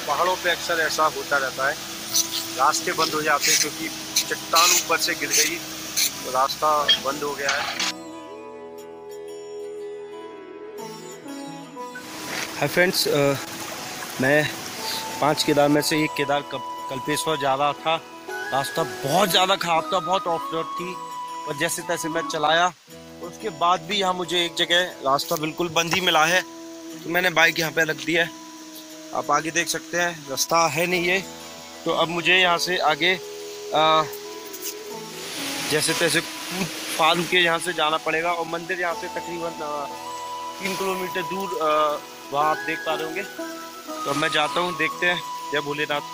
पहाड़ों पे अक्सर ऐसा होता रहता है, रास्ते बंद हो जाते हैं क्योंकि चट्टान ऊपर से गिर गई तो रास्ता बंद हो गया है। हाय फ्रेंड्स, मैं 5 केदार में से एक केदार कल्पेश्वर जा रहा था। रास्ता बहुत ज़्यादा ख़राब था, बहुत ऑफ रोड थी और जैसे तैसे मैं चलाया। उसके बाद भी यहाँ मुझे एक जगह रास्ता बिल्कुल बंद ही मिला है तो मैंने बाइक यहाँ पे रख दी है। आप आगे देख सकते हैं रास्ता है नहीं ये, तो अब मुझे यहाँ से आगे जैसे तैसे कूद फार्म के यहाँ से जाना पड़ेगा और मंदिर यहाँ से तकरीबन 3 किलोमीटर दूर वहाँ आप देख पा रहे होंगे। तो मैं जाता हूँ, देखते हैं। जय भोलेनाथ।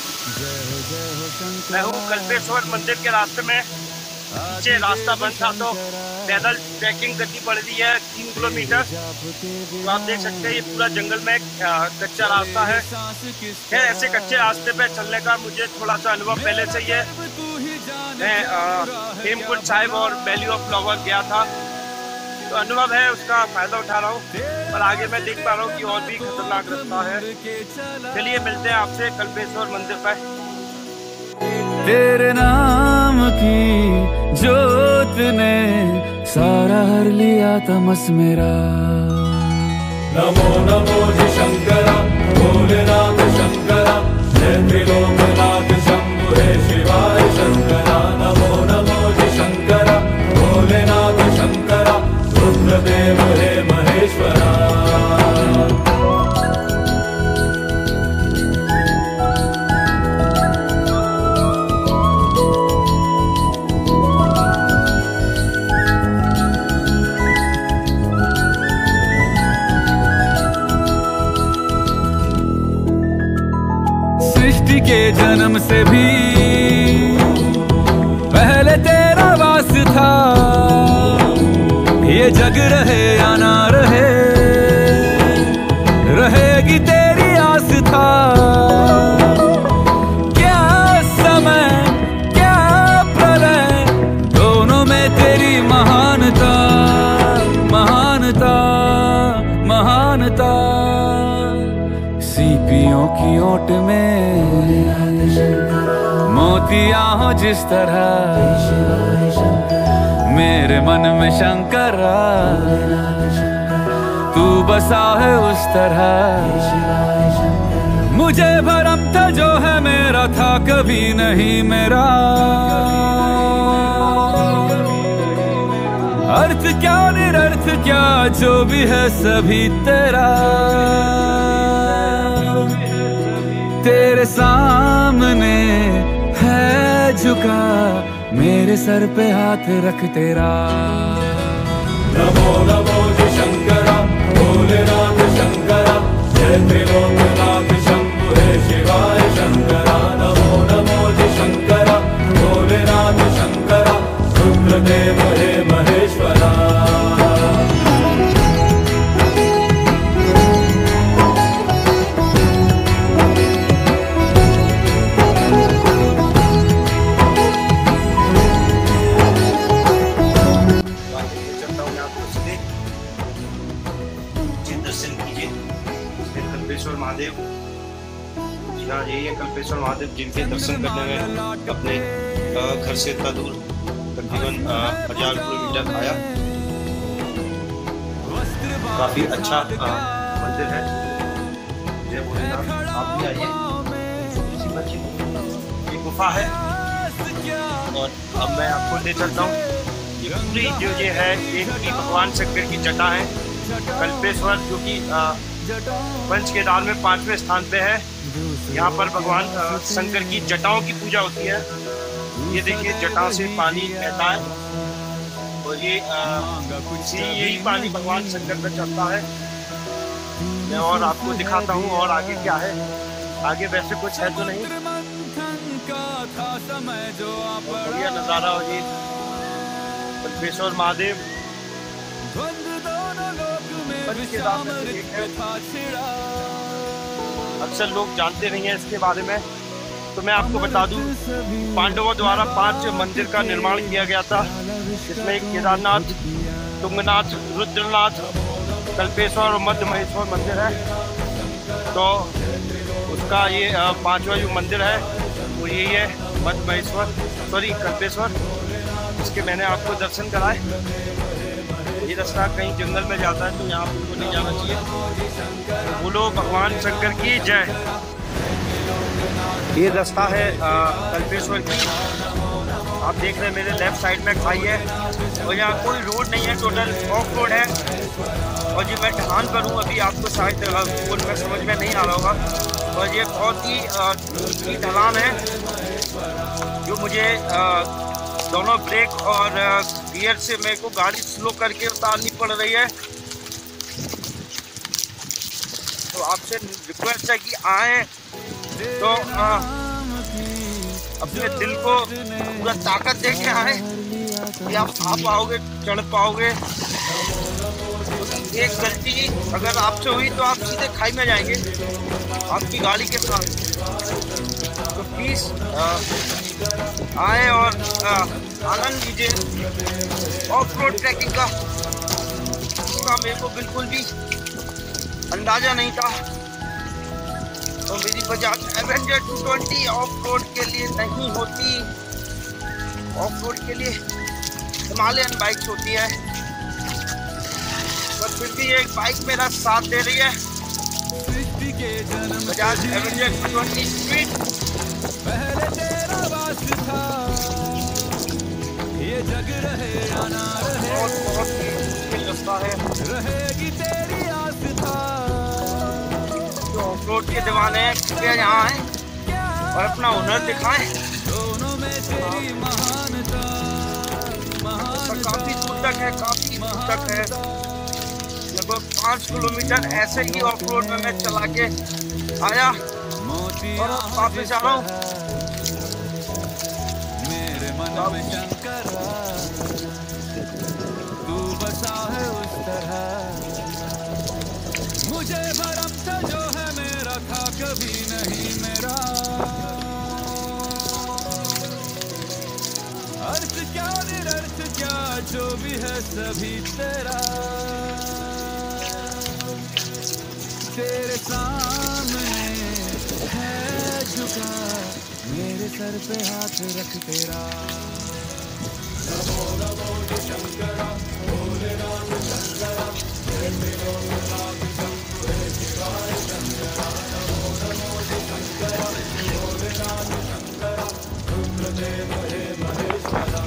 मैं हूँ कल्पेश्वर मंदिर के रास्ते में। पीछे रास्ता बंद था तो पैदल ट्रैकिंग करनी पड़ रही है 3 किलोमीटर। तो आप देख सकते हैं ये पूरा जंगल में कच्चा रास्ता है। ऐसे कच्चे रास्ते पे चलने का मुझे थोड़ा सा अनुभव पहले से ही है। मैं हेमकुंड साहिब और वैली ऑफ फ्लावर गया था तो अनुभव है, उसका फायदा उठा रहा हूँ। पर आगे मैं देख पा रहा हूँ कि और भी खतरनाक रास्ता है। चलिए मिलते हैं आपसे कल्पेश्वर मंदिर पर। तेरे नाम की जोत ने सारा हर लिया तमस मेरा। नमो नमो जी शंकरा भोलेनाथ शंकरा, जय त्रिलोकनाथ शंभु हे शिवाय शंकरा। नमो नमो जी शंकरा भोलेनाथ शंकरा, रुद्रदेव हे महेश्वरा। सृष्टि के जन्म से भी पहले तेरा वास था। ये जग रहे या ना रहे, रहेगी तेरी आस था। क्या समय क्या प्रलय, दोनों में तेरी महानता महानता महानता। सीपियों की ओट में मोतिया हो जिस तरह, मेरे मन में शंकरा तू बसा है उस तरह। मुझे भरम था जो है मेरा था कभी नहीं मेरा। अर्थ क्या निरर्थ क्या जो भी है सभी तेरा। तेरे सामने है झुका मेरे सर पे हाथ रख तेरा। नमो नमो जी शंकरा भोलेनाथ शंकरा, जय त्रिलोकनाथ शंभु हे शिवाय शंकरा। नमो नमो जी शंकरा भोलेनाथ शंकरा, रुद्रदेव हे महेश्वरा। कल्पेश्वर महादेव, जी हाँ यही है कल्पेश्वर महादेव जिनके दर्शन करने में अपने घर से इतना दूर तकरीबन 1000 किलोमीटर आया। काफी अच्छा मंदिर है। जय भोलेनाथ। आप भी आइए। छोटी सी मस्जिद, ये गुफा है और अब मैं आपको ले चलता हूँ। ये पूरी जो ये है एक भगवान शंकर की जटा है। कल्पेश्वर जो कि पंच केदार में 5वें स्थान पे है। यहाँ पर भगवान शंकर की जटाओं की पूजा होती है। ये देखिए जटाओं से पानी बहता है और ये यही पानी भगवान शंकर पे चलता है। मैं और आपको दिखाता हूँ और आगे क्या है। आगे वैसे कुछ है तो नहीं, बढ़िया नज़ारा हो जी। कल्पेश्वर महादेव अक्सर लोग जानते नहीं है इसके बारे में, तो मैं आपको बता दूं पांडवों द्वारा 5 मंदिर का निर्माण किया गया था। इसमें एक केदारनाथ, तुंगनाथ, रुद्रनाथ, कल्पेश्वर और मध्य महेश्वर मंदिर है। तो आपका ये पांचवा जो मंदिर है वो यही है, मधमहेश्वर, सॉरी कल्पेश्वर। इसके मैंने आपको दर्शन कराए। ये रास्ता कहीं जंगल में जाता है तो यहाँ पर नहीं जाना चाहिए। बोलो भगवान शंकर की जय। ये रास्ता है कल्पेश्वर की, आप देख रहे हैं मेरे लेफ्ट साइड में खाई है और यहाँ कोई रोड नहीं है, टोटल ऑफ रोड है। और ये मैं ढलान पर हूँ, अभी आपको शायद फोन में समझ में नहीं आ रहा होगा। और ये बहुत ही ढलान है जो मुझे दोनों ब्रेक और गियर से मेरे को गाड़ी स्लो करके उतारनी पड़ रही है। तो आपसे रिक्वेस्ट है कि आए तो अपने दिल को पूरा ताकत दे के आए कि आप आ पाओगे, चढ़ पाओगे। एक गलती अगर आपसे हुई तो आप सीधे खाई में जाएंगे आपकी गाड़ी के साथ। तो प्लीज़ आए और आनंद लीजिए ऑफ रोड ट्रैकिंग का। इसका मेरे को बिल्कुल भी अंदाजा नहीं था। तो मेरी बजाज एवेंजर 220 ऑफ रोड के लिए नहीं होती, ऑफ रोड के लिए हिमालयन बाइक्स होती है। पर फिर भी एक बाइक मेरा साथ दे रही है, बजाज एवेंजर 220 स्पीड। पहले तेरा वास्ता ये जग रहे या ना रहे, बहुत ही मुश्किल रास्ता है, रहेगी तेरी आस्था। जो ऑफ रोड के दीवाने कृपया यहाँ आए और अपना हुनर दिखाएं। दोनों में तेरी महानता, काफी दूर तक है, काफी दूर तक है, लगभग 5 किलोमीटर ऐसे ही ऑफ रोड में मैं चला के आया और वापस आ रहा हूँ। मेरे मन में शंकर तू बसा है उस तरह, मुझे भरम था जो है मेरा था कभी नहीं मेरा। अर्थ क्या निरर्थ क्या जो भी है सभी तेरा, तेरे सामने है झुका मेरे सर पे हाथ रख तेरा। नमो नमो शंकरा भोले राम शंकरा, नमो नमो शंकरा भोले राम शंकरा, रुद्रदेव हे महेश्वरा।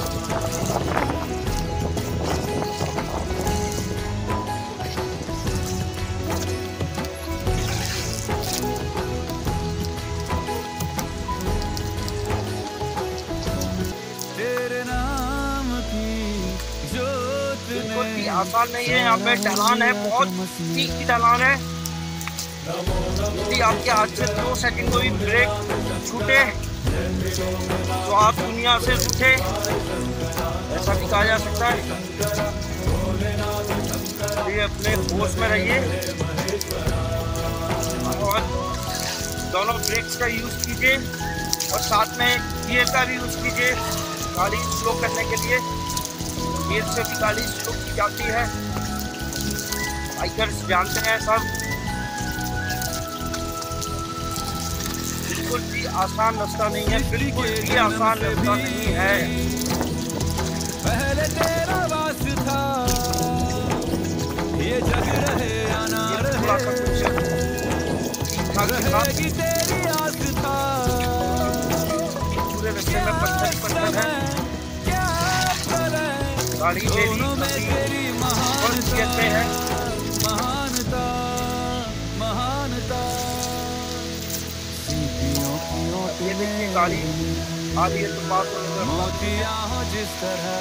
आसान नहीं है, यहाँ पे ढलान है, बहुत ठीक की ढलान है। यदि आपके हाथ से 2 सेकंड को भी ब्रेक छूटे तो आप दुनिया से रूठे, ऐसा भी कहा जा सकता है। ये अपने होश में रहिए और दोनों ब्रेक्स का यूज कीजिए और साथ में गियर का भी यूज कीजिए गाड़ी स्लो करने के लिए। गियर से भी गाड़ी स्लो की जाती है, बाइकर्स जानते हैं सब। बिल्कुल भी आसान रास्ता नहीं है, बिल्कुल भी आसान रास्ता नहीं है। पहले तेरा वास्ता ये जग रहे या ना रहे, रहेगी तेरी आस्था। पूरे रास्ते में पत्थर है, गाड़ी मेरी महानता है, महानता महानता। ये देखिए गाड़ी आ रही है तो बात मोतिया हो जिस तरह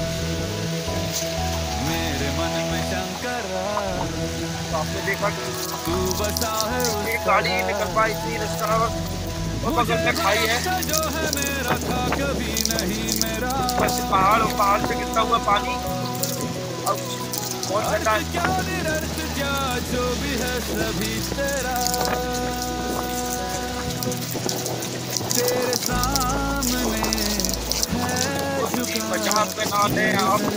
मेरे मन में शंकर, आपने देखा कि तू बसा है एक गाड़ी निकल पाई इतनी रास्ता और बगल में खाई है, जो है मेरा था कभी नहीं मेरा। जैसे पहाड़ और पहाड़ से गिरता हुआ पानी और बहुत ठंडा है। क्या निरर्थ क्या जो भी है सभी तेरा, तेरे सामने है झुका 50 पे ना दे आप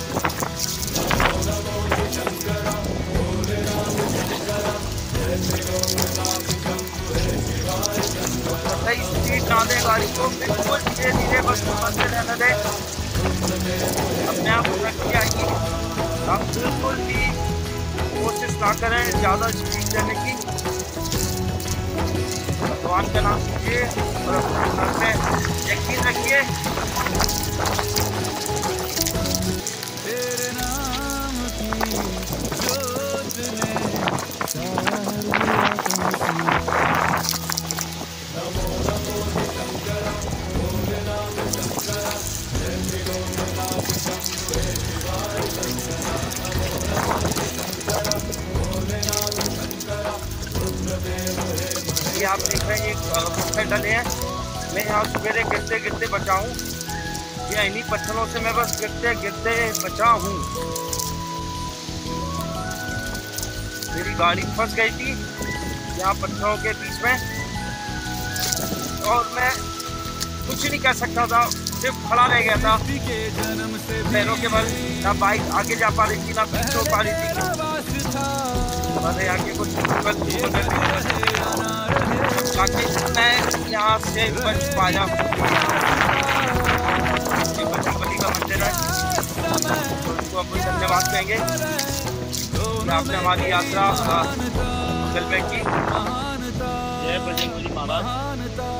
शंकरा भोले राम शंकरा, मंदिर रहने दें, अपने आप को रखिए। आइए, आप बिल्कुल भी कोशिश ना करें ज़्यादा स्पीड देने की। भगवान का नाम लीजिए और अपने घर में यकीन रखिए। तेरे नाम की जोत ने सारा लिया ये आप देख रहे हैं, ये पत्थर डले हैं। मैं यहाँ सवेरे गिरते गिरते बचा हूँ। या इन्हीं पत्थरों से मैं बस गिरते गिरते बचा हूँ। मेरी गाड़ी फंस गई थी यहाँ पत्थरों के बीच में, और मैं कुछ नहीं कर सकता था, सिर्फ खड़ा रह गया था। पैरों के बल ना बाइक आगे जा पा रही थी, ना पीछे हो पा रही थी। मैंने आगे कुछ ताकि मैं यहाँ से बच पाया। बजरंगबली का मंदिर है, तो आपको धन्यवाद कहेंगे कि आपने हमारी यात्रा मंगलमय की। जय बजरंगबली महाराज।